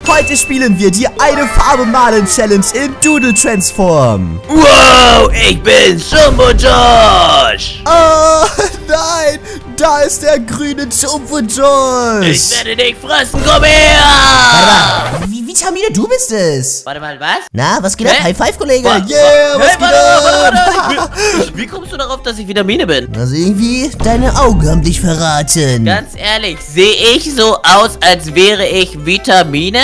Heute spielen wir die eine Farbe malen Challenge in Doodle Transform. Wow, ich bin Jumbo Josh. Oh, nein, da ist der grüne Jumbo Josh. Ich werde dich fressen, komm her. Warte mal, Vitamine, du bist es. Warte mal, was? Na, was geht ab? High Five, Kollege. Warte, Yeah, was hey, geht ab? warte. Wie kommst du darauf, dass ich Vitamine bin? Also irgendwie, deine Augen haben dich verraten. Ganz ehrlich, sehe ich so aus, als wäre ich Vitamine?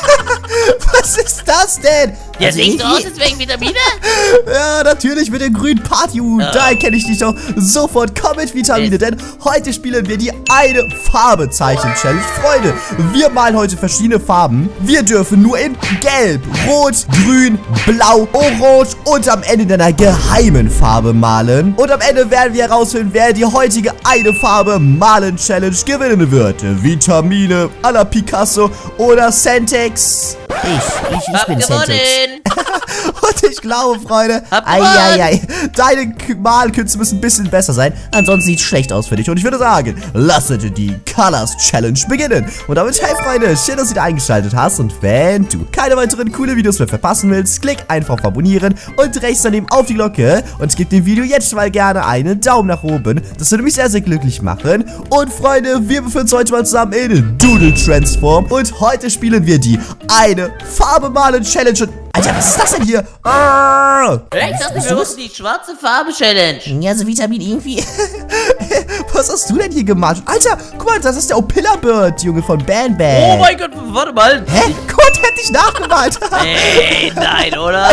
Was ist das denn? Ja, Also siehst du aus, irgendwie- als wäre ich Vitamine? Ja, natürlich mit dem grünen Partyhut. Ja. Da erkenne ich dich doch sofort. Komm mit Vitamine, denn heute spielen wir die eine Farbe Zeichen Challenge. Freunde, wir malen heute verschiedene Farben. Wir dürfen nur in Gelb, Rot, Grün, Blau, Orange und am Ende in einer geheimen Farbe malen. Und am Ende werden wir herausfinden, wer die heutige eine Farbe malen Challenge gewinnen wird. Vitamine, à la Picasso oder Sentex. Ich Hab bin Sentex. gewonnen. Und ich glaube, Freunde, Hab ei, deine Malkünste müssen ein bisschen besser sein. Ansonsten sieht es schlecht aus für dich. Und ich würde sagen, lasst die Colors Challenge beginnen. Und damit, hey Freunde, schön, dass du wieder eingeschaltet hast. Und wenn du keine weiteren coolen Videos mehr verpassen willst, klick einfach auf Abonnieren und rechts daneben auf die Glocke. Und gib dem Video jetzt mal gerne einen Daumen nach oben. Das würde mich sehr, sehr glücklich machen. Und Freunde, wir befinden uns heute mal zusammen in Doodle Transform. Und heute spielen wir die eine Farbe malen Challenge. Und Alter, was ist das denn hier? Ich dachte, wir mussten die schwarze Farbe-Challenge. Ja, so Vitamin irgendwie. Was hast du denn hier gemacht? Alter, guck mal, das ist der Opilla Bird, Junge, von Ban Ban. Oh mein Gott, warte mal. Hä? Guck mal, der hat dich nachgemalt. Ey, nein, oder?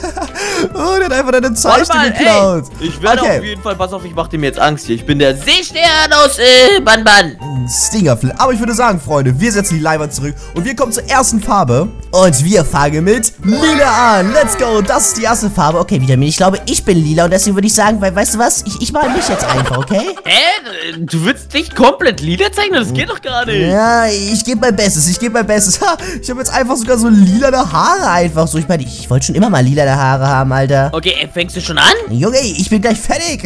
Oh, der hat einfach deine Warte Zeichnung mal, geklaut. ey. Ich werde auf jeden Fall, pass auf, ich mach dir mir jetzt Angst hier. Ich bin der Seestern aus Banban. Stingerflip. Aber ich würde sagen, Freunde, wir setzen die Leinwand zurück und wir kommen zur ersten Farbe. Und wir fangen mit Lila an. Let's go. Das ist die erste Farbe. Okay, Vitamin. Ich glaube, ich bin lila und deswegen würde ich sagen, weil, weißt du was? Ich mal mich jetzt einfach, okay? Hä? Du willst dich komplett lila zeichnen? Das geht doch gar nicht. Ja, ich gebe mein Bestes. Ich gebe mein Bestes. Ha, ich habe jetzt einfach sogar so lilane Haare einfach so. Ich meine, ich wollte schon immer mal lilane Haare haben, Alter. Okay, fängst du schon an? Junge, ich bin gleich fertig.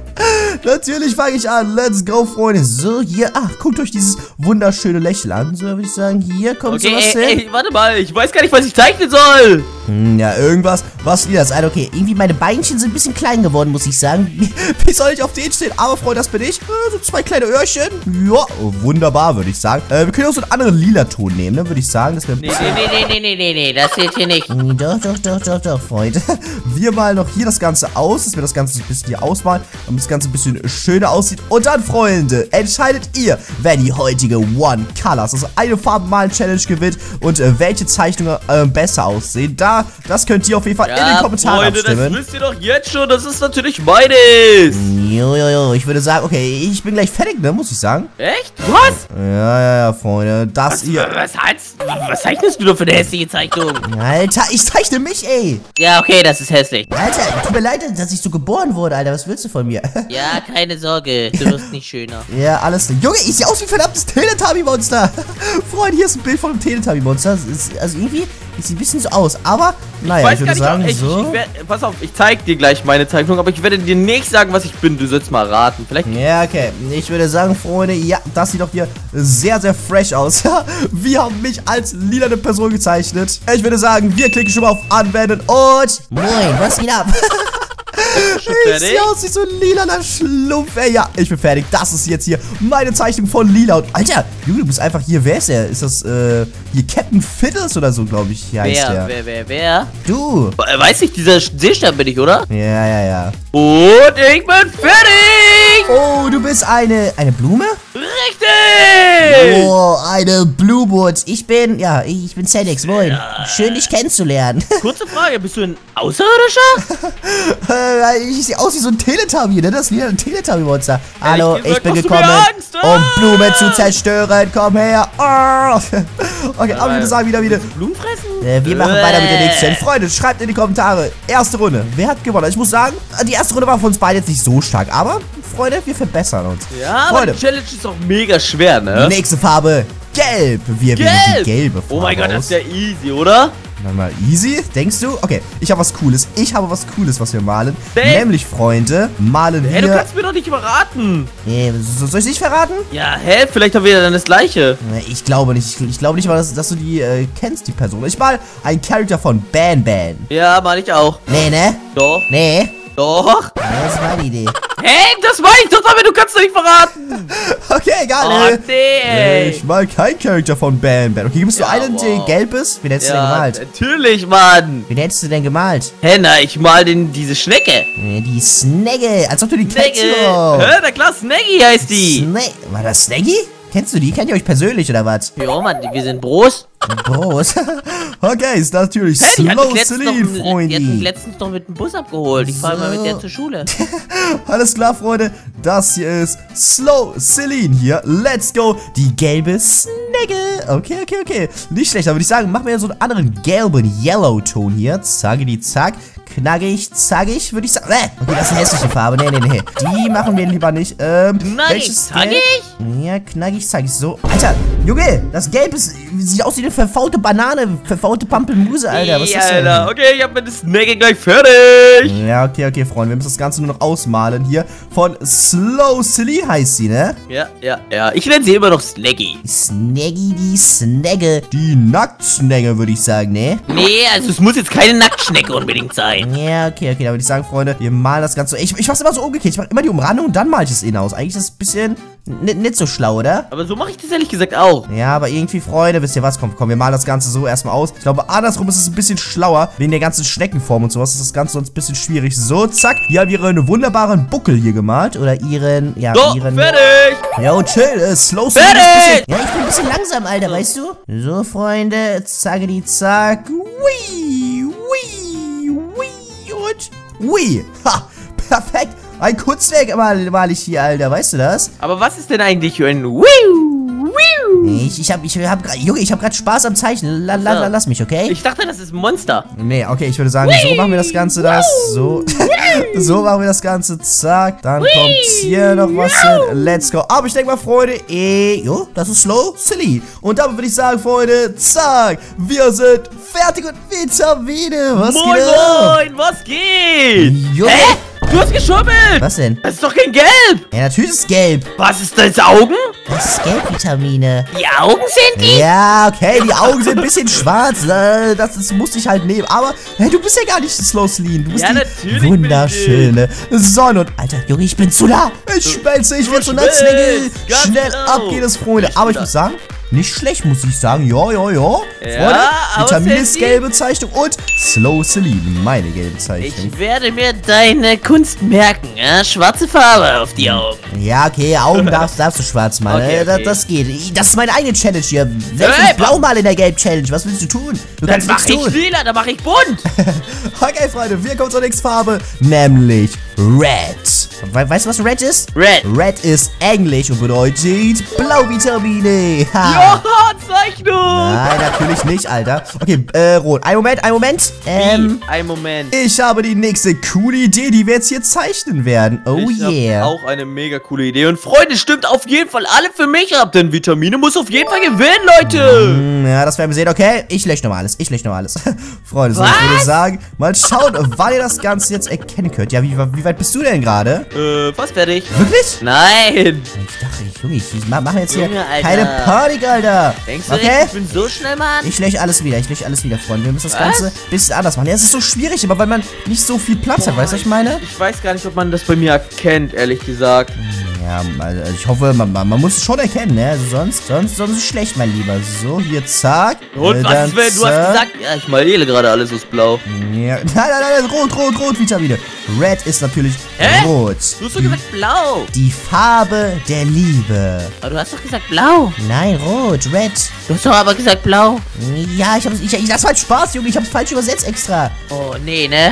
Natürlich fange ich an. Let's go, Freunde. So, hier. Ach, guckt euch dieses wunderschöne Lächeln an. So, würde ich sagen, hier kommt Okay, sowas hin. ey, warte mal. Ich weiß gar nicht, was ich zeichnen soll. Ja, irgendwas, was lila ist. Also, okay, irgendwie meine Beinchen sind ein bisschen klein geworden, muss ich sagen. Wie soll ich auf den stehen? Aber, Freunde, das bin ich. So 2 kleine Öhrchen. Ja, wunderbar, würde ich sagen. Wir können auch so einen anderen lila Ton nehmen, ne, würde ich sagen. Das wäre Nee, das zählt hier nicht. Doch, Freunde. Wir malen noch hier das Ganze aus, dass wir das Ganze so ein bisschen hier ausmalen, damit das Ganze ein bisschen schöner aussieht. Und dann, Freunde, entscheidet ihr, wer die heutige One Colors, also eine Farben-Malen-Challenge gewinnt und welche Zeichnungen besser aussehen. Das könnt ihr auf jeden Fall in den Kommentaren Freunde, abstimmen. das wisst ihr doch jetzt schon. Das ist natürlich meines. Jo, ich würde sagen, okay, ich bin gleich fertig, ne, muss ich sagen. Echt? Was? Ja, Freunde, das hier. Was zeichnest du da für eine hässliche Zeichnung? Alter, ich zeichne mich, ey. Ja, okay, das ist hässlich. Alter, tut mir leid, dass ich so geboren wurde, Alter, was willst du von mir? Ja, keine Sorge, du wirst nicht schöner. Ja, alles. Junge, ich sehe aus wie ein verdammtes Teletubby-Monster. Freunde, hier ist ein Bild von einem Teletubby-Monster. Also irgendwie, es sieht ein bisschen so aus. Aber, naja, ich würde sagen, so. Pass auf, ich zeig dir gleich meine Zeichnung, aber ich werde dir nicht sagen, was ich bin. Du sollst mal raten. Vielleicht. Ja, okay. Ich würde sagen, Freunde, ja, das sieht doch hier sehr, sehr fresh aus. Wir haben mich als lilane Person gezeichnet. Ich würde sagen, wir klicken schon mal auf Anwenden und... Moin, was geht ab? Ich sehe aus wie so ein lilaner Schlumpf, ey. Ja, ich bin fertig. Das ist jetzt hier meine Zeichnung von Lila. Und, Alter, Junge, du bist einfach hier. Wer ist der? Ist das, hier Captain Fiddles oder so, glaube ich, hier heißt der. Wer? Du. Weiß ich, dieser Seestern bin ich, oder? Ja. Und ich bin fertig! Oh, du bist eine Blume? Richtig! Oh, eine Bluebird. Ich bin Sentex. Moin. Ja. Schön, dich kennenzulernen. Kurze Frage, bist du ein Außerirdischer? Ich sehe aus wie so ein Teletubby, ne? Das ist ein Teletubby-Monster. Hallo, Ehrlich gesagt, ich bin machst du gekommen, mir Angst, um Blumen zu zerstören. Komm her. Oh. Okay, aber ich würde sagen, wieder. Blumen fressen? Wir machen weiter mit der nächsten. Freunde, schreibt in die Kommentare. Erste Runde. Wer hat gewonnen? Ich muss sagen, die erste Runde war für uns beide jetzt nicht so stark. Aber, Freunde, wir verbessern uns. Ja, Freunde, aber die Challenge ist auch mega schwer, ne? nächste Farbe. Gelb. Wir wählen die gelbe Farbe Oh mein Gott, das aus. ist ja easy, oder? Dann mal easy, denkst du? Okay, ich habe was Cooles. Was wir malen. Dave. Nämlich, Freunde, malen wir... Hä, du kannst mir doch nicht verraten. Soll ich nicht verraten? Ja, hä? Vielleicht haben wir dann das Gleiche. Ich glaube nicht. Ich glaube nicht mal, dass du die kennst, die Person. Ich mal einen Charakter von Ban Ban. Ja, mal ich auch. Nee, ne? Doch. Nee. Doch. Das ist meine Idee. Hey, das war ich doch damit, du kannst doch nicht verraten. Okay, egal. Oh, nee, ey. Ich mal keinen Charakter von Ban Ban. Okay, gibst du einen, der gelb ist? Wie hättest du den gemalt? Natürlich, Mann. Wie hättest du denn gemalt? Hä, na, ich mal diese Schnecke. Die Snaggy. Als ob du die kennst. Hä, na klar, Snaggy heißt die. War das Snaggy? Kennst du die? Kennt ihr euch persönlich oder was? Ja, Mann, wir sind Bros. Bros. Okay, ist natürlich Slow Celine, Freunde. Die hat mich letztens noch mit dem Bus abgeholt. Ich fahre mal mit der zur Schule. Alles klar, Freunde. Das hier ist Slow Celine hier. Let's go. Die gelbe Snaggy. Okay. Nicht schlecht, aber würde ich sagen, machen wir so einen anderen gelben Yellow-Ton hier. Zackidi, zack. Knackig, zackig, würde ich sagen. Okay, das ist eine hässliche Farbe. Nee. Die machen wir lieber nicht. Knackig, zackig? Ja, knackig, zackig. So. Alter, Junge, das Gelb sieht aus wie eine verfaulte Banane. Verfaulte Pampelmuse, Alter. Was ist das denn? Alter, okay, ich hab mit der Snaggy gleich fertig. Ja, okay, Freunde. Wir müssen das Ganze nur noch ausmalen hier. Von Slow Celine heißt sie, ne? Ja. Ich nenne sie immer noch Snaggy. Snaggy, die Snagge. Die Nacktsnagge, würde ich sagen, ne? Nee, also es muss jetzt keine Nacktschnecke unbedingt sein. Ja, okay, da würde ich sagen, Freunde, wir malen das Ganze. Ich mach's immer so umgekehrt. Ich mach immer die Umrandung und dann mal ich es innen aus. Eigentlich ist das ein bisschen nicht so schlau, oder? Aber so mache ich das ehrlich gesagt auch. Ja, aber irgendwie, Freunde, wisst ihr was? Komm, wir malen das Ganze so erstmal aus. Ich glaube, andersrum ist es ein bisschen schlauer. Wegen der ganzen Schneckenform und sowas ist das Ganze sonst ein bisschen schwierig. So, zack. Hier haben wir ihren wunderbaren Buckel hier gemalt. Oder ihren, ja, so, fertig. Ja, chill. Slow fertig. Ja, ich bin ein bisschen langsam, Alter, weißt du? So, Freunde. Zackidi, zack. Ui, ha, perfekt. Ein Kunstwerk mal ich hier, Alter, weißt du das? Aber was ist denn eigentlich für ein Ich hab grad Spaß am Zeichnen. Lass mich, okay? Ich dachte, das ist ein Monster. Nee, okay, ich würde sagen, so machen wir das Ganze, so. So machen wir das Ganze, zack. Dann kommt hier noch was hin. Let's go. Aber ich denke mal, Freunde, das ist Slow Celine. Und damit würde ich sagen, Freunde, zack. Wir sind fertig und Vitamine. Was geht? Moin, was geht? Junge. Hä? Du hast geschummelt! Was denn? Das ist doch kein Gelb! Ja, natürlich ist es gelb. Was ist das, Augen? Das ist Gelbvitamine. Die Augen sind die? Ja, okay, die Augen sind ein bisschen schwarz. Das musste ich halt nehmen. Aber, hey, du bist ja gar nicht Slow Celine. Du bist die wunderschöne Sonne. Und, Alter, Junge, ich bin zu da. Ich schmelze, ich werde so Natzlinge. Schnell ab geht es, Freunde. Aber ich muss sagen, nicht schlecht, muss ich sagen. Ja. Freunde, Vitamines gelbe Zeichnung und Slow Celine, meine gelbe Zeichnung. Ich werde mir deine Kunst merken, ja? Schwarze Farbe auf die Augen. Ja, okay, Augen darfst du schwarz malen. Okay. Das geht. Das ist meine eigene Challenge hier. Selbst wenn ich blau mal in der Gelb-Challenge. Was willst du tun? Du kannst nichts tun. Dann mach ich lila, dann mach ich bunt. Okay, Freunde, wir kommen zur nächsten Farbe, nämlich Red. Weißt du, was Red ist? Red ist Englisch und bedeutet Blauvitamine. Ja, Zeichnung. Nein, natürlich nicht, Alter. Okay, Rot. Ein Moment. Ein Moment. Ich habe die nächste coole Idee, die wir jetzt hier zeichnen werden. Oh yeah. Auch eine mega coole Idee. Und Freunde, stimmt auf jeden Fall alle für mich ab, denn Vitamine muss auf jeden Fall gewinnen, Leute. Ja, das werden wir sehen. Okay, ich lösche nochmal alles. Freunde, so, ich würde sagen, mal schauen, wann ihr das Ganze jetzt erkennen könnt. Ja, wie weit bist du denn gerade? Fast fertig. Wirklich? Nein. Ich dachte, Junge, ich mache jetzt hier keine Panik, Alter. Denkst du, ich bin so schnell, Mann? Ich lösche alles wieder, Freunde. Wir müssen das Ganze ein bisschen anders machen. Ja, es ist so schwierig, aber weil man nicht so viel Platz hat, weißt du, was ich meine? Ich weiß gar nicht, ob man das bei mir erkennt, ehrlich gesagt. Ja, also ich hoffe, man muss es schon erkennen, ne? Also sonst ist es schlecht, mein Lieber. So, hier, zack. Und was ist, wenn du hast gesagt, ja, ich maliere gerade alles aus Blau. Ja, nein, rot, Vitamine. Red ist natürlich rot. Du hast doch gesagt Blau. Die Farbe der Liebe. Aber du hast doch gesagt Blau. Nein, rot, Red. Du hast doch aber gesagt Blau. Ja, das war halt Spaß, Junge. Ich hab's falsch übersetzt extra. Oh, nee, ne?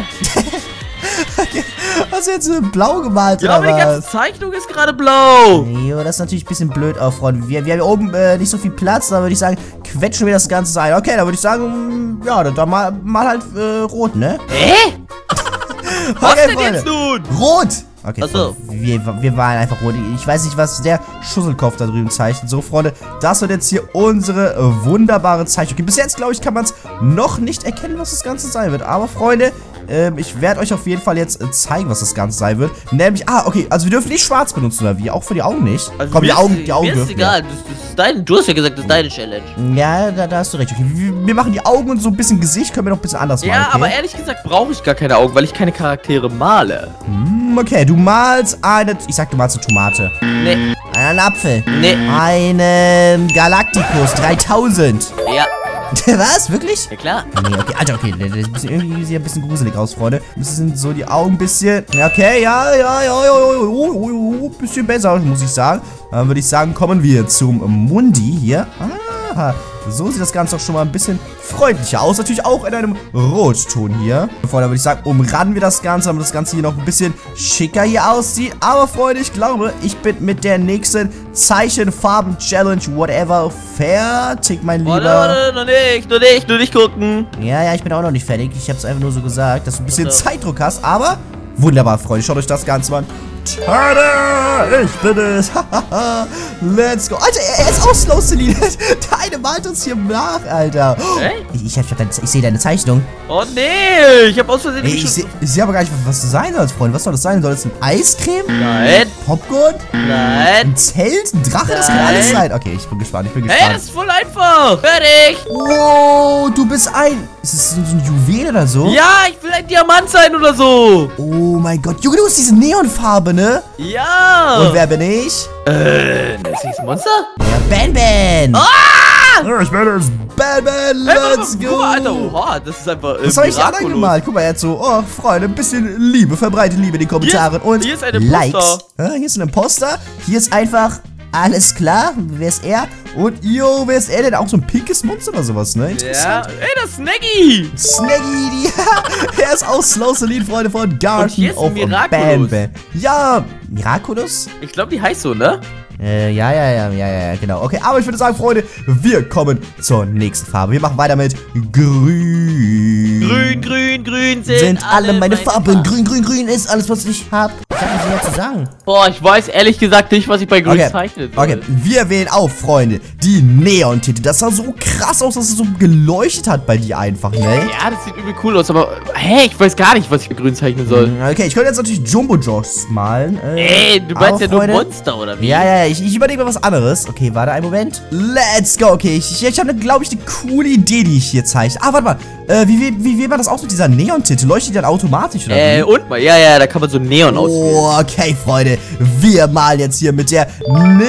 Hast du jetzt blau gemalt, ja, oder was? Ja, aber die ganze Zeichnung ist gerade blau. Jo, das ist natürlich ein bisschen blöd auch, Freunde. Wir haben hier oben nicht so viel Platz, da würde ich sagen, quetschen wir das Ganze ein. Okay, da würde ich sagen, ja, dann mal halt rot, ne? Hä? Was denn jetzt nun? Rot! Okay, Achso. wir waren einfach ruhig. Ich weiß nicht, was der Schusselkopf da drüben zeichnet. So, Freunde, das wird jetzt hier unsere wunderbare Zeichnung. Okay, bis jetzt, glaube ich, kann man es noch nicht erkennen, was das Ganze sein wird. Aber, Freunde, ich werde euch auf jeden Fall jetzt zeigen, was das Ganze sein wird. Nämlich, okay, also wir dürfen nicht schwarz benutzen, oder wie? Auch für die Augen nicht. Also komm, die Augen mir ist dürfen. egal, das ist dein, du hast ja gesagt, das ist deine Challenge. Ja, da hast du recht. Okay, wir machen die Augen und so ein bisschen Gesicht, können wir noch ein bisschen anders machen. Ja, Okay? aber ehrlich gesagt brauche ich gar keine Augen, weil ich keine Charaktere male. Okay, du malst ich sag, du malst eine Tomate. Nee. Einen Apfel. Nee. Einen Galacticus 3000. Ja. Was? Wirklich? Ja, klar. Nee, okay, Alter, okay, das sieht irgendwie ein bisschen gruselig aus, Freunde. Das sind so die Augen ein bisschen. Ja, okay, ja, bisschen besser, muss ich sagen. Dann würde ich sagen, kommen wir zum Mundi hier. Aha, so sieht das Ganze auch schon mal ein bisschen freundlicher aus. Natürlich auch in einem Rotton hier. Freunde, würde ich sagen, umranden wir das Ganze, damit das Ganze hier noch ein bisschen schicker hier aussieht. Aber, Freunde, ich glaube, ich bin mit der nächsten Zeichenfarben-Challenge, whatever, fertig, mein Lieber. Warte, nur nicht gucken. Ja, ich bin auch noch nicht fertig. Ich habe es einfach nur so gesagt, dass du ein bisschen Zeitdruck hast, aber wunderbar, Freunde. Schaut euch das Ganze mal an. Tada! Ich bin es. Let's go. Alter, er ist auch Slow Celine. Deine malt uns hier nach, Alter. Hey? Ich sehe deine Zeichnung. Oh nee, ich habe aus Versehen Ich sehe aber gar nicht, was du sein sollst, Freunde. Was soll das sein? Soll das ein Eiscreme? Nein. Popcorn? Nein. Ein Zelt? Ein Drache? Das kann alles sein. Okay, ich bin gespannt. Hey, das ist voll einfach. Fertig. Wow, du bist Ist es so ein Juwel oder so? Ja, ich will ein Diamant sein oder so. Oh mein Gott. Junge, du hast diese Neonfarbe, ne? Ja. Und wer bin ich? Ist das ein Monster? Ja, Ben. Ah! Ich bin das Ben. Let's go. Guck mal, Alter, oha, das ist einfach Was habe ich da gemalt? Guck mal, er hat so, oh, Freunde, ein bisschen Liebe, verbreitet Liebe in die Kommentare und hier ist ein Likes. Imposter. Hier ist ein Imposter. Hier ist einfach alles klar. Wer ist er? Und, wer ist er denn? Auch so ein pinkes Monster oder sowas, ne? Ja, Interessant. ey, das ist Snaggy. Snaggy, er ist auch Slow Celine, Freunde von Garten hier ist of Miraculous. Bam. Ja, Miraculous? Ich glaube, die heißt so, ne? Ja, genau. Okay, aber ich würde sagen, Freunde, wir kommen zur nächsten Farbe. Wir machen weiter mit Grün. Grün Sind alle meine Farben. Grün ist alles, was ich habe. Ich habe nicht mehr zu sagen. Boah, ich weiß ehrlich gesagt nicht, was ich bei Grün zeichnen soll. Okay, wir wählen auf, Freunde, die Neon-Tinte. Das sah so krass aus, dass es so geleuchtet hat bei dir einfach, ne? Ja, das sieht übel cool aus, aber hey, ich weiß gar nicht, was ich bei Grün zeichnen soll. Okay, ich könnte jetzt natürlich Jumbo-Josh malen. Ey, du meinst ja nur Freunde, Monster, oder wie? Ja, ich überlege mal was anderes. Okay, warte einen Moment. Let's go. Okay, ich habe, glaube ich, eine coole Idee, die ich hier zeichne. Warte mal. Wie war das aus mit dieser Neon-Tinte? Leuchtet die dann automatisch, oder wie? Und mal, ja, da kann man so Neon auswählen. Oh, okay, Freunde. Wir malen jetzt hier mit der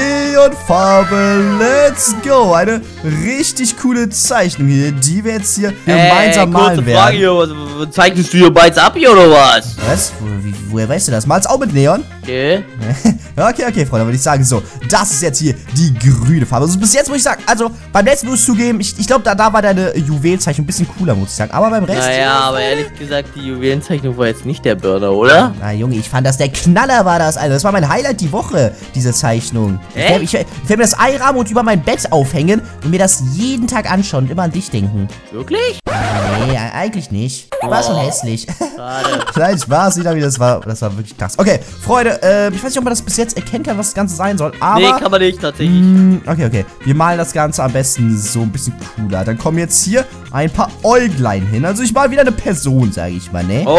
Neonfarbe. Let's go. Eine richtig coole Zeichnung hier, die wir jetzt hier gemeinsam malen werden. Frage hier, was zeichnest du hier beides ab hier, oder was? Was? Woher weißt du das? Malst auch mit Neon? Okay. Okay, Freunde, würde ich sagen, so, das ist jetzt hier die grüne Farbe. Also bis jetzt muss ich sagen, also beim letzten muss ich zugeben, ich glaube, da war deine Juwelzeichnung ein bisschen cooler, muss ich sagen. Aber beim Rest... Naja, aber ehrlich gesagt, die Juwelenzeichnung war jetzt nicht der Burner, oder? Na, Junge, ich fand das, der Knaller war das, Alter. Das war mein Highlight die Woche, diese Zeichnung. Ich werde mir das einrahmen und über mein Bett aufhängen und mir das jeden Tag anschauen und immer an dich denken. Wirklich? Nee, eigentlich nicht. War schon hässlich. Schade. Nein, Spaß wieder, das war wirklich krass. Okay, Freunde, ich weiß nicht, ob man das bis jetzt erkennen kann, was das Ganze sein soll, aber... Nee, kann man nicht, tatsächlich. Okay. Wir malen das Ganze am besten so ein bisschen cooler. Dann kommen jetzt hier ein paar Äuglein hin. Also ich mal wieder eine Person, sage ich mal, ne?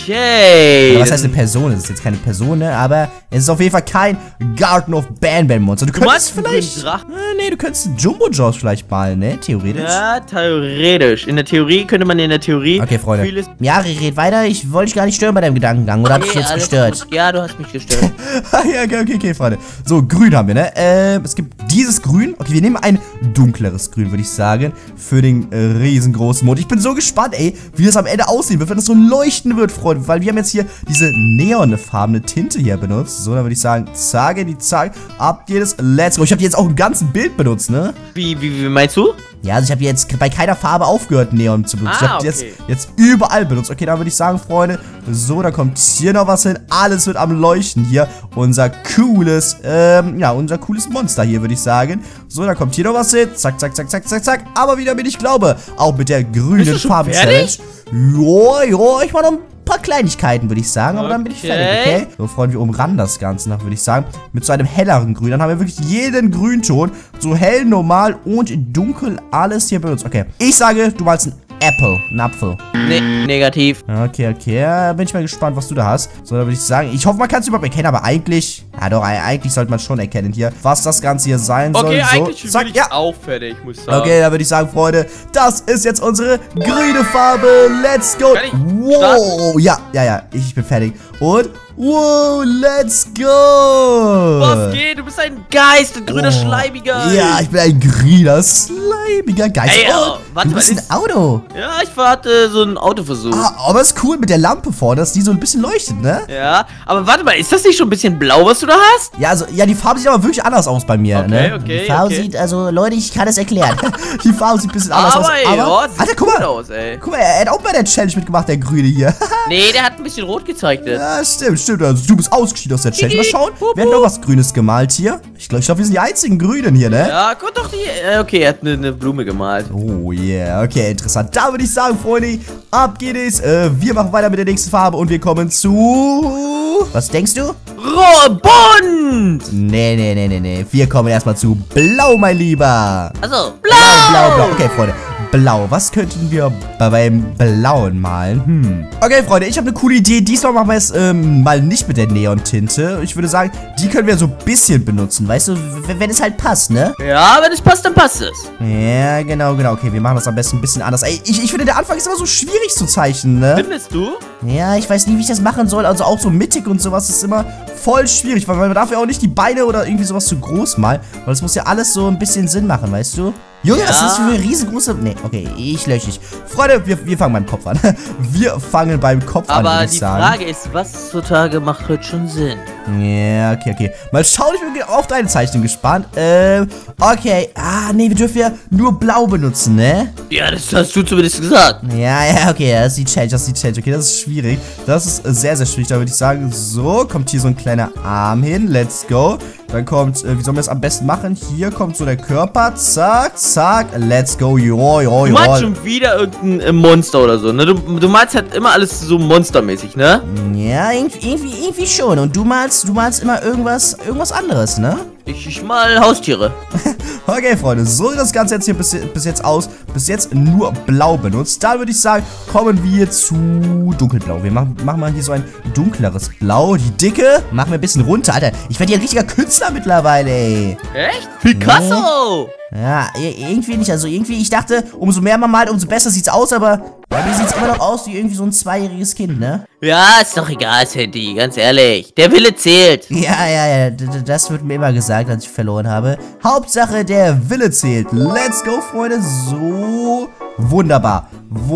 Okay. Ja, was heißt eine Person? Es ist jetzt keine Person, ne? Aber es ist auf jeden Fall kein Garden of Bam Monster. Du könntest vielleicht... Nee, du könntest Jumbo Josh vielleicht malen, ne? Theoretisch. Ja, theoretisch. In der Theorie könnte man Okay, Freunde. Ja, red weiter. Ich wollte dich gar nicht stören bei deinem Gedankengang. Oder hab ich dich jetzt gestört? Gut. Ja, du hast mich gestört. Ja, okay, Freunde. So, grün haben wir, ne? Es gibt dieses Grün. Okay, wir nehmen ein dunkleres Grün, würde ich sagen. Für den riesengroßen Mond. Ich bin so gespannt, ey, wie das am Ende aussehen wird, wenn das so leuchten wird, Freunde. Weil wir haben jetzt hier diese neonfarbene Tinte hier benutzt. So, dann würde ich sagen, zack, ab jedes Let's go. Ich habe jetzt auch im ganzen Bild benutzt, ne? Wie meinst du? Ja, also ich habe jetzt bei keiner Farbe aufgehört, Neon zu benutzen. Ich habe jetzt überall benutzt. Okay, dann würde ich sagen, Freunde, so, da kommt hier noch was hin. Alles wird am Leuchten hier. Unser cooles Monster hier, würde ich sagen. So, da kommt hier noch was hin. Zack. Aber wieder mit, ich glaube, auch mit der grünen Farben-Challenge. Ja, ich mache noch ein paar Kleinigkeiten, würde ich sagen. Aber dann bin ich fertig, okay? So, Freunde, wir umranden das Ganze noch, würde ich sagen. Mit so einem helleren Grün. Dann haben wir wirklich jeden Grünton. So hell, normal und dunkel alles hier benutzt. Okay, ich sage, du malst ein Apfel. Nee, negativ. Okay. Bin ich mal gespannt, was du da hast. So, da würde ich sagen, ich hoffe, man kann es überhaupt erkennen, aber eigentlich, ja doch, eigentlich sollte man schon erkennen hier, was das Ganze hier sein soll. Okay, so, eigentlich bin ich auch fertig, muss ich sagen. Okay, da würde ich sagen, Freunde, das ist jetzt unsere grüne Farbe. Let's go. Wow, ja, ich bin fertig. Und, wow, let's go. Was geht? Du bist ein Geist, ein grüner Schleimiger. Ja, ich bin ein grüner, schleimiger Geist. Ey, warte du bist mal, ein Auto. Ja, ich warte so einen Autoversuch. Aber ist cool mit der Lampe vorne, dass die so ein bisschen leuchtet, ne? Ja, aber warte mal, ist das nicht schon ein bisschen blau, was du da hast? Ja, also, ja, die Farbe sieht aber wirklich anders aus bei mir, ne? Okay, die Farbe sieht, also, Leute, ich kann es erklären. Die Farbe sieht ein bisschen anders aus. Aber, Alter, guck mal. Aus, ey. Guck mal, er hat auch bei der Challenge mitgemacht, der Grüne hier. Nee, der hat ein bisschen rot gezeichnet. Ja, stimmt. Also, du bist ausgeschieden aus der Challenge. Mal schauen, wer hat noch was Grünes gemalt hier? Ich glaube, wir sind die einzigen Grünen hier, ne? Ja, guck doch die. Okay, er hat eine Blume gemalt. Oh yeah, okay, interessant. Da würde ich sagen, Freunde, ab geht es. Wir machen weiter mit der nächsten Farbe und wir kommen zu... Was denkst du? Bunt! Nee. Wir kommen erstmal zu Blau, mein Lieber. Also, Blau! Okay, Freunde. Blau. Was könnten wir beim Blauen malen? Okay, Freunde, ich habe eine coole Idee. Diesmal machen wir es mal nicht mit der Neontinte. Ich würde sagen, die können wir so ein bisschen benutzen. Weißt du, wenn es halt passt, ne? Ja, wenn es passt, dann passt es. Ja, genau. Okay, wir machen das am besten ein bisschen anders. Ey, ich finde, der Anfang ist immer so schwierig zu zeichnen, ne? Findest du? Ja, ich weiß nie, wie ich das machen soll. Also auch so mittig und sowas ist immer voll schwierig, weil man darf ja auch nicht die Beine oder irgendwie sowas zu groß malen, weil es muss ja alles so ein bisschen Sinn machen, weißt du? Junge, ja. Was ist das für eine riesengroße... Nee, okay, ich lösche dich. Freunde, wir fangen beim Kopf an. Wir fangen beim Kopf an, würde ich sagen. Aber die Frage ist, was zutage macht heute schon Sinn? Ja, okay. Mal schauen, ich bin auf deine Zeichnung gespannt. Okay. Nee, wir dürfen ja nur blau benutzen, ne? Ja, das hast du zumindest gesagt. Ja, okay, das ist die Change. Okay, das ist schwierig. Das ist sehr, sehr schwierig. Da würde ich sagen, so, kommt hier so ein kleiner Arm hin. Let's go. Dann kommt, wie sollen wir das am besten machen? Hier kommt so der Körper. Zack. Let's go. Jo. Du malst schon wieder irgendein Monster oder so, ne? Du malst halt immer alles so monstermäßig, ne? Ja, irgendwie schon. Und du malst immer irgendwas anderes, ne? Ich mal Haustiere. Okay, Freunde, so sieht das Ganze jetzt hier bis jetzt aus. Bis jetzt nur blau benutzt. Dann würde ich sagen, kommen wir zu dunkelblau. Wir machen mal hier so ein dunkleres Blau. Die Dicke machen wir ein bisschen runter. Alter, ich werde hier ein richtiger Künstler mittlerweile, ey. Echt? Picasso! Ja, irgendwie nicht. Also irgendwie, ich dachte, umso mehr man malt, umso besser sieht's aus. Aber bei mir sieht's immer noch aus wie irgendwie so ein 2-jähriges Kind, ne? Ja, ist doch egal, Sandy, ganz ehrlich. Der Wille zählt. Ja, das wird mir immer gesagt, als ich verloren habe. Hauptsache, der Wille zählt. Let's go, Freunde. So, wunderbar.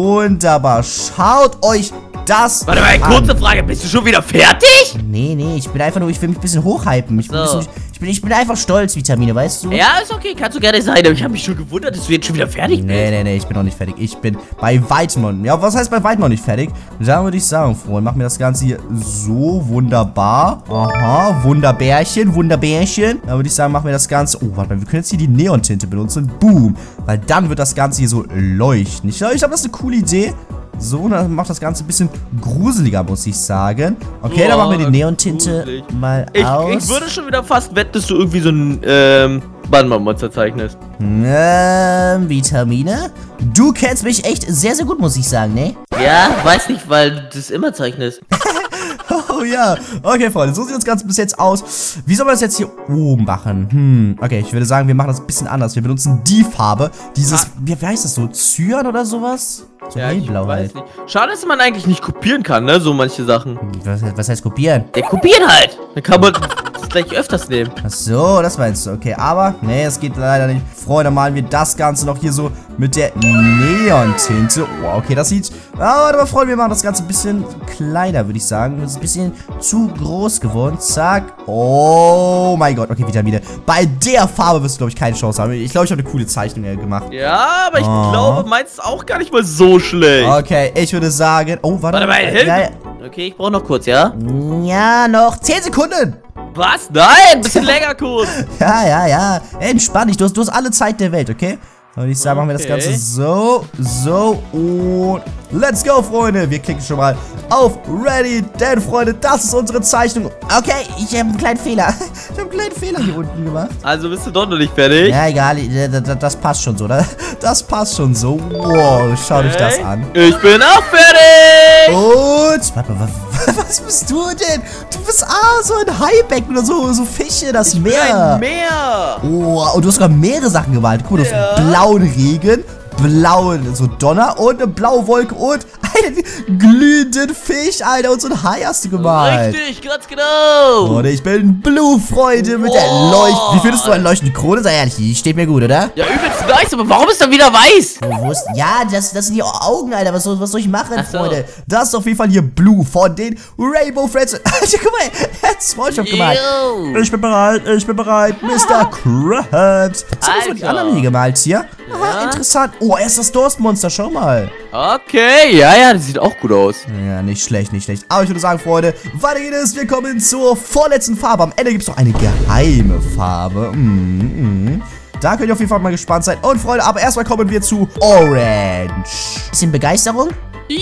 Schaut euch das Warte mal, kurze Frage, bist du schon wieder fertig? Nee, ich will mich ein bisschen hochhypen. Ich bin einfach stolz, Vitamine, weißt du? Ja, ist okay, kannst du gerne sein, aber ich habe mich schon gewundert, dass du jetzt schon wieder fertig bist. Nee, ich bin noch nicht fertig. Ich bin bei weitem noch. Ja, was heißt bei weitem noch nicht fertig? Da würde ich sagen, Freunde, machen wir das Ganze hier so wunderbar. Aha, Wunderbärchen. Da würde ich sagen, machen wir das Ganze. Oh, warte mal, wir können jetzt hier die Neontinte benutzen. Boom. Weil dann wird das Ganze hier so leuchten. Ich glaube, das ist eine coole Idee. So, dann macht das Ganze ein bisschen gruseliger, muss ich sagen. Okay, dann machen wir die Neontinte mal aus. Ich würde schon wieder fast wetten, dass du irgendwie so ein Bandenmonster zeichnest. Vitamine? Du kennst mich echt sehr, sehr gut, muss ich sagen, ne? Ja, weiß nicht, weil du das immer zeichnest. Oh ja. Okay, Freunde, so sieht das Ganze bis jetzt aus. Wie soll man das jetzt hier oben machen? Okay, ich würde sagen, wir machen das ein bisschen anders. Wir benutzen die Farbe. Dieses, wie heißt das so? Cyan oder sowas? So ja, hellblau halt. Nicht. Schade, dass man eigentlich nicht kopieren kann, ne? So manche Sachen. Was heißt kopieren? Der kopieren halt. Dann kann man das gleich öfters nehmen. Ach so, das meinst du. Okay, aber, nee, es geht leider nicht. Freunde, malen wir das Ganze noch hier so mit der Neontinte. Oh, okay, das sieht... warte mal, Freunde, wir machen das Ganze ein bisschen kleiner, würde ich sagen. Das ist ein bisschen zu groß geworden. Zack. Oh mein Gott. Okay, Vitamine. Bei der Farbe wirst du, glaube ich, keine Chance haben. Ich glaube, ich habe eine coole Zeichnung gemacht. Ja, aber ich glaube, meins ist auch gar nicht mal so schlecht. Okay, ich würde sagen... Oh, warte mal. Ja. Okay, ich brauche noch kurz, ja? Ja, noch 10 Sekunden. Was? Nein, ein bisschen länger kurz. Ja. Entspann dich. Du hast alle Zeit der Welt, okay? Und ich sage, machen wir das Ganze so und let's go, Freunde. Wir klicken schon mal auf Ready, denn, Freunde, das ist unsere Zeichnung. Okay, ich habe einen kleinen Fehler. Ich habe einen kleinen Fehler hier unten gemacht. Also bist du doch noch nicht fertig? Ja, egal, das passt schon so, oder? Das passt schon so. Wow, schaut euch das an. Ich bin auch fertig. Und, warte mal, was bist du denn? Du bist, so ein Haibecken oder so Fische, das Meer. Ein Meer. Oh, und du hast sogar mehrere Sachen gemalt. Guck mal, du hast blauen Regen, blauen, so Donner und eine blaue Wolke und einen glühenden Fisch, Alter. Und so ein Hai hast du gemalt. Richtig, ganz genau. Und ich bin Blue, Freunde, mit der Leuchten. Wie findest du eine leuchtende Krone? Sei ehrlich, die steht mir gut, oder? Ja, übelst nice, aber warum ist er wieder weiß? Ja, das sind die Augen, Alter. Was soll ich machen, Ach so. Freunde? Das ist auf jeden Fall hier Blue von den Rainbow Friends. Alter, guck mal, er hat Smallshop gemalt. Yo. Ich bin bereit, Mr. Krabs. Was haben so die anderen hier gemalt hier? Aha, interessant. Oh, er ist das Durstmonster, schau mal. Okay, ja, das sieht auch gut aus. Ja, nicht schlecht. Aber ich würde sagen, Freunde, weiter geht es. Wir kommen zur vorletzten Farbe. Am Ende gibt es noch eine geheime Farbe. Da könnt ihr auf jeden Fall mal gespannt sein. Und, Freunde, aber erstmal kommen wir zu Orange. Bisschen Begeisterung?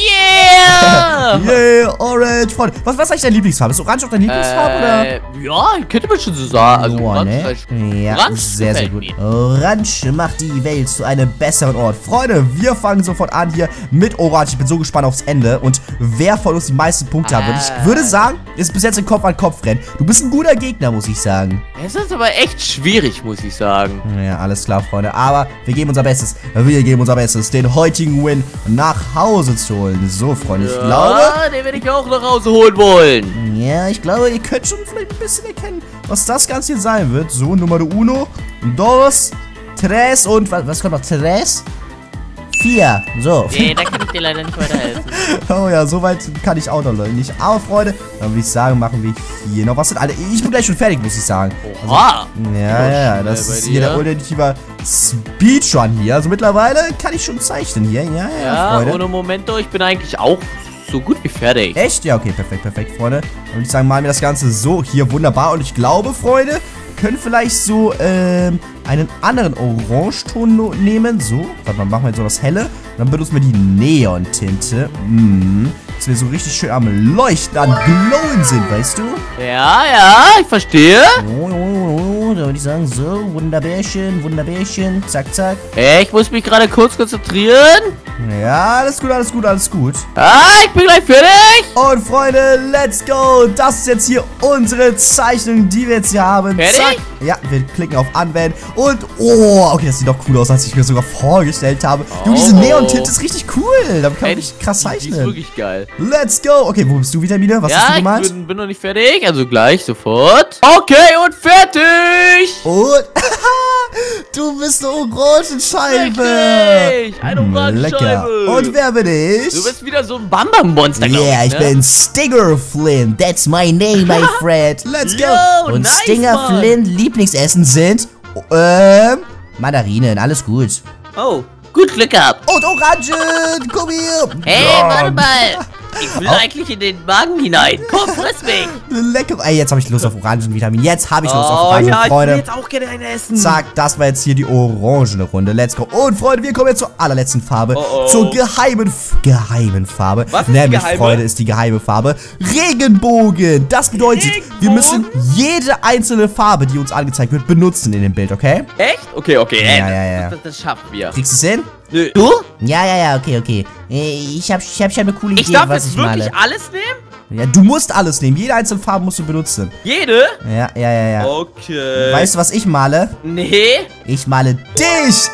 Yeah! Yeah, Orange. Freunde, was ist eigentlich deine Lieblingsfarbe? Ist Orange auch deine Lieblingsfarbe, oder? Ja, könnte man schon so sagen. Also, ne? Ja, Orange sehr gefällt gut. mir. Orange macht die Welt zu einem besseren Ort. Freunde, wir fangen sofort an hier mit Orange. Ich bin so gespannt aufs Ende und wer von uns die meisten Punkte hat. Und ich würde sagen, ist bis jetzt ein Kopf-an-Kopf-Rennen. Du bist ein guter Gegner, muss ich sagen. Es ist aber echt schwierig, muss ich sagen. Ja, alles klar, Freunde. Aber wir geben unser Bestes. Den heutigen Win nach Hause zu holen. So, Freunde, ich glaube... den werde ich auch nach Hause holen wollen. Ja, ich glaube, ihr könnt schon vielleicht ein bisschen erkennen, was das Ganze hier sein wird. So, Nummer uno, dos, tres und... Was kommt noch? Tres? 4. So. Nee, da kann ich dir leider nicht weiterhelfen. Oh ja, so weit kann ich auch noch nicht. Aber, Freunde, dann würde ich sagen, machen wir hier noch was. Alter, ich bin gleich schon fertig, muss ich sagen. Oha. Ja, das ist hier der ultimative Speedrun hier. Also mittlerweile kann ich schon zeichnen hier. Ja, Freunde. Ohne Momento, ich bin eigentlich auch so gut wie fertig. Echt? Ja, okay, perfekt, Freunde. Dann würde ich sagen, malen wir das Ganze so hier wunderbar. Und ich glaube, Freunde, können vielleicht so einen anderen Orangeton nehmen. So, warte mal, machen wir jetzt so das Helle. Und dann benutzen wir die Neon-Tinte. Dass wir so richtig schön am Leuchten, am Glowen sind, weißt du? Ja, ich verstehe. Da würde ich sagen, so, Wunderbärchen, zack. Ich muss mich gerade kurz konzentrieren. Ja, alles gut. Ich bin gleich fertig. Und Freunde, let's go. Das ist jetzt hier unsere Zeichnung, die wir jetzt hier haben. Fertig? Zack. Ja, wir klicken auf Anwenden. Und, okay, das sieht doch cool aus, als ich mir sogar vorgestellt habe. Du, diese Neon-Tinte ist richtig cool. Damit kann man richtig krass zeichnen. Die ist wirklich geil. Let's go. Okay, wo bist du, Vitamine? Was hast du gemalt? Ich bin noch nicht fertig, also gleich, sofort. Okay, und fertig. Und, du bist eine Orangenscheibe. Richtig, eine Orangenscheibe. Lecker. Und wer bin ich? Du bist wieder so ein Bam-Bam-Monster, glaube ich, Yeah, ich bin Stinger Flint. That's my name, my friend. Let's go. Yo, Und nice, Stinger Mann. Flint Lieblingsessen sind Mandarinen. Alles gut. Oh, gut Glück gehabt. Und Orangen. Komm hier. Hey, Ja. warte mal. Ich will eigentlich in den Magen hinein. Komm, friss mich. Lecker. Ey, jetzt habe ich Lust auf Orangenvitamin. Jetzt habe ich Lust auf Oh Orangen, ja, ich will Freunde. jetzt auch gerne eine essen. Zack, das war jetzt hier die orangene Runde. Let's go. Und Freunde, wir kommen jetzt zur allerletzten Farbe. Zur geheimen Farbe. Was ist die Nämlich, geheime? Freunde, ist die geheime Farbe Regenbogen. Das bedeutet, wir müssen jede einzelne Farbe, die uns angezeigt wird, benutzen in dem Bild, okay? Echt? Okay. Ja. Das schaffen wir. Kriegst du es hin? Nö. Du? Ja, okay. Ich hab schon eine coole Ich Idee, darf was jetzt ich wirklich male. alles nehmen? Ja, du musst alles nehmen. Jede einzelne Farbe musst du benutzen. Jede? Ja. Okay. Weißt du, was ich male? Nee. Ich male dich.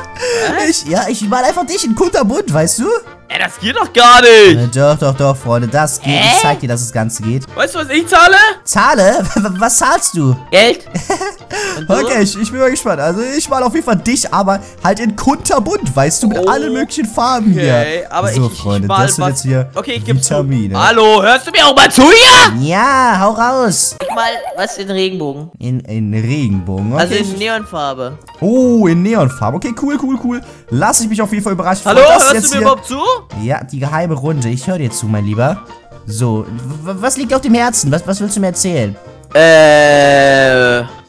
Ich male einfach dich in kunterbunt, weißt du? Ey, das geht doch gar nicht. Doch, Freunde, das geht. Ich zeig dir, dass das Ganze geht. Weißt du, was ich zahle? Zahle? Was zahlst du? Geld. Und du? Okay, ich bin mal gespannt. Also ich male auf jeden Fall dich, aber halt in kunterbunt, weißt du, mit allen möglichen Farben hier. Okay, aber so, ich Freunde, mal das sind was. jetzt hier Okay, ich geb's zu. Vitamine. Hallo, hörst du mir auch mal zu hier? Ja, hau raus. Ich mal was in Regenbogen. In Regenbogen, okay. Also in Neonfarbe. Oh, in Neonfarbe. Okay, cool. Lass ich mich auf jeden Fall überraschen. Hallo, Das hörst jetzt du mir hier- überhaupt zu? Ja, die geheime Runde. Ich höre dir zu, mein Lieber. So, was liegt auf dem Herzen? Was willst du mir erzählen?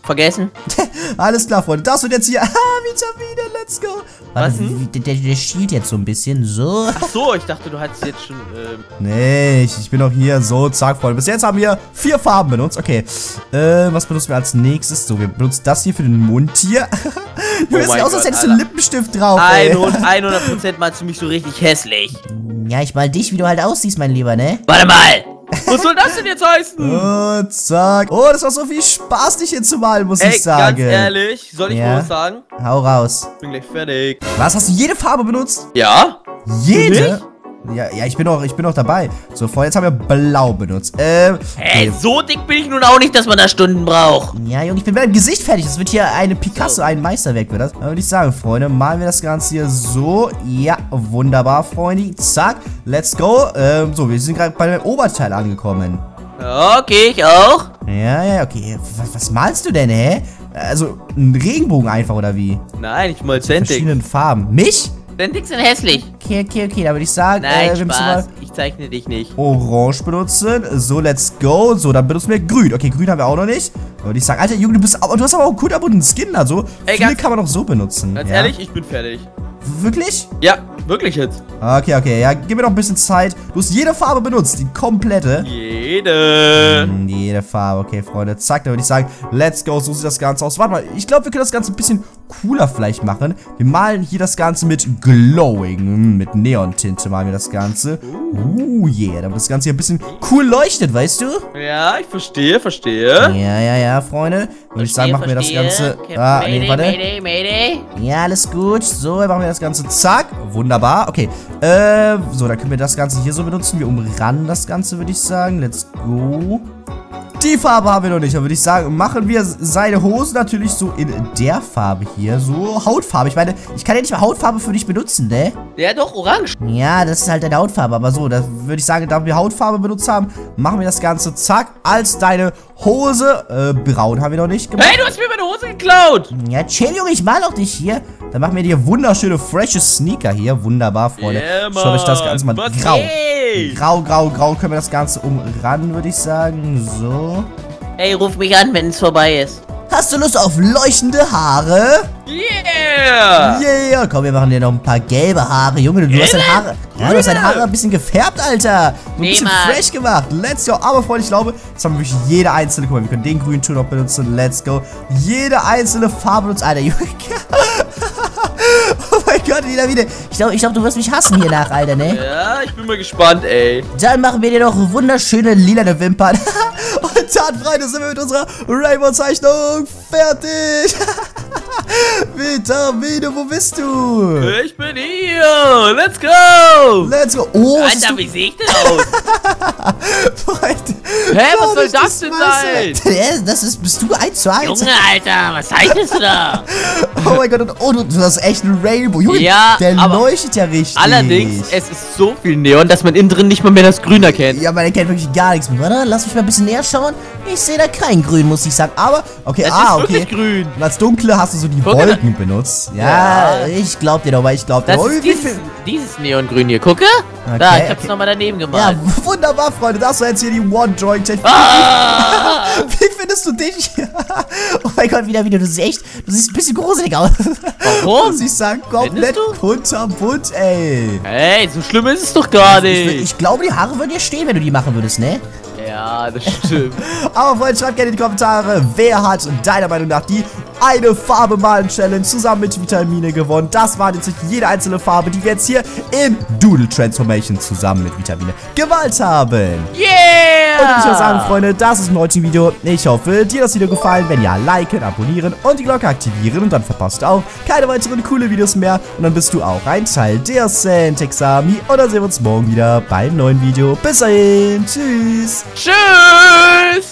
vergessen. Alles klar, Freunde. Das wird jetzt hier... Vitamine, let's go. Was Warte, der schielt jetzt so ein bisschen. So. Ach so, ich dachte, du hattest jetzt schon... Nee, ich bin auch hier. So, zack, Freunde. Bis jetzt haben wir 4 Farben benutzt. Okay. Was benutzen wir als nächstes? So, wir benutzen das hier für den Mund hier. Junge, sieht aus, als hättest du einen Lippenstift drauf, ey. 100% malst du mich so richtig hässlich. Ja, ich mal dich, wie du halt aussiehst, mein Lieber, ne? Warte mal! Was soll das denn jetzt heißen? Oh, zack. Oh, das war so viel Spaß, dich hier zu malen, muss ich sagen. Ganz ehrlich, soll ich mal was sagen? Hau raus. Bin gleich fertig. Was, hast du jede Farbe benutzt? Ja? Jede? Ja, ich bin auch dabei. So, vorhin, jetzt haben wir blau benutzt. Hey, so dick bin ich nun auch nicht, dass man da Stunden braucht. Ja, Junge, ich bin mit meinem Gesicht fertig. Das wird hier eine Picasso, ein Meisterwerk wird das. Dann würde ich sagen, Freunde, malen wir das Ganze hier so. Ja, wunderbar, Freunde. Zack, let's go. So, wir sind gerade bei dem Oberteil angekommen. Okay, ich auch. Ja, okay. Was malst du denn, hä? Also, ein Regenbogen einfach, oder wie? Nein, ich mal Centix. Verschiedenen Farben. Mich? Centix sind hässlich. Okay, da würde ich sagen, nein, Spaß. Ich zeichne dich nicht. Orange benutzen. So, let's go. So, dann benutzen wir grün. Okay, grün haben wir auch noch nicht. Da würde ich sagen, Alter, Junge, du hast aber auch einen coolen bunten Skin. Also, viele kann man auch so benutzen. Ganz ehrlich, ich bin fertig. Wirklich? Ja, wirklich jetzt. Okay. Ja, gib mir noch ein bisschen Zeit. Du hast jede Farbe benutzt. Die komplette. Jede Farbe. Okay, Freunde. Zack, da würde ich sagen, let's go. So sieht das Ganze aus. Warte mal, ich glaube, wir können das Ganze ein bisschen cooler vielleicht machen. Wir malen hier das Ganze mit Glowing. Mit Neontinte malen wir das Ganze. Yeah. Damit das Ganze hier ein bisschen cool leuchtet, weißt du? Ja, ich verstehe. Ja, Freunde. Würde ich sagen, machen wir das Ganze. Nee, warte. Mayday. Ja, alles gut. So, machen wir das Ganze. Zack. Wunderbar. Okay. So, dann können wir das Ganze hier so benutzen. Wir umranden das Ganze, würde ich sagen. Let's go. Die Farbe haben wir noch nicht. Dann würde ich sagen, machen wir seine Hose natürlich so in der Farbe hier. So, Hautfarbe. Ich meine, ich kann ja nicht mal Hautfarbe für dich benutzen, ne? Ja, doch, orange. Ja, das ist halt deine Hautfarbe. Aber so, da würde ich sagen, da wir Hautfarbe benutzt haben, machen wir das Ganze, zack, als deine Hose. Braun haben wir noch nicht gemacht. Hey, du hast mir meine Hose geklaut. Ja, chill, Junge, ich mal auch dich hier. Dann machen wir dir wunderschöne, frische Sneaker hier. Wunderbar, Freunde. Yeah, schaut euch das Ganze mal grau. Grau können wir das Ganze umranden, würde ich sagen. So. Ey, ruf mich an, wenn es vorbei ist. Hast du Lust auf leuchtende Haare? Yeah! Komm, wir machen dir noch ein paar gelbe Haare. Junge, du hast deine Haare. Ja, du hast deine Haare ein bisschen gefärbt, Alter. Ein bisschen fresh gemacht. Let's go. Aber Freunde, ich glaube, jetzt haben wir wirklich jede einzelne. Guck mal, wir können den grünen Ton noch benutzen. Let's go. Jede einzelne Farbe benutzen. Alter, Junge. Oh mein Gott, wieder. Ich glaube, du wirst mich hassen hier nach, Alter, ne? Ja, ich bin mal gespannt, ey. Dann machen wir dir noch wunderschöne lilane Wimpern. Und dann, Freunde, sind wir mit unserer Rainbow-Zeichnung fertig. Vitamine, wo bist du? Ich bin hier. Let's go. Oh, Alter, wie sehe ich denn aus? Freunde. Hä, was soll das denn sein? Bist du 1:1? Junge, Alter, was zeichnest du da? Oh mein Gott, du hast echt einen Rainbow. Junge, ja, der leuchtet ja richtig. Allerdings, es ist so viel Neon, dass man innen drin nicht mal mehr das Grün erkennt. Ja, man erkennt wirklich gar nichts mehr. Warte, lass mich mal ein bisschen näher schauen. Ich sehe da kein Grün, muss ich sagen. Aber, okay, das ist wirklich grün. Und als Dunkle hast du so die Wolken benutzt. Ja, ich glaub dir doch, weil ich glaub dir. Das ist dieses Neongrün hier, gucke. Okay, da, ich hab's nochmal daneben gemalt. Ja, wunderbar, Freunde. Das war jetzt hier die One-Drawing-Technik. Wie findest du dich? Oh mein Gott, wieder. Du siehst ein bisschen gruselig aus. Warum? Muss ich sagen, komplett kunterbunt, ey. Hey, so schlimm ist es doch gar nicht. Ich glaube, die Haare würden dir stehen, wenn du die machen würdest, ne? Ja, das stimmt. Aber Freunde, schreibt gerne in die Kommentare, wer hat deiner Meinung nach die eine Farbe malen Challenge zusammen mit Vitamine gewonnen. Das war jetzt jede einzelne Farbe, die wir jetzt hier in Doodle Transformation zusammen mit Vitamine gemalt haben. Yeah! Und ich würde sagen, Freunde, das ist ein heutiges Video. Ich hoffe, dir das Video gefallen. Wenn ja, liken, abonnieren und die Glocke aktivieren. Und dann verpasst du auch keine weiteren coole Videos mehr. Und dann bist du auch ein Teil der Centix Army. Und dann sehen wir uns morgen wieder beim neuen Video. Bis dahin. Tschüss. Tschüss.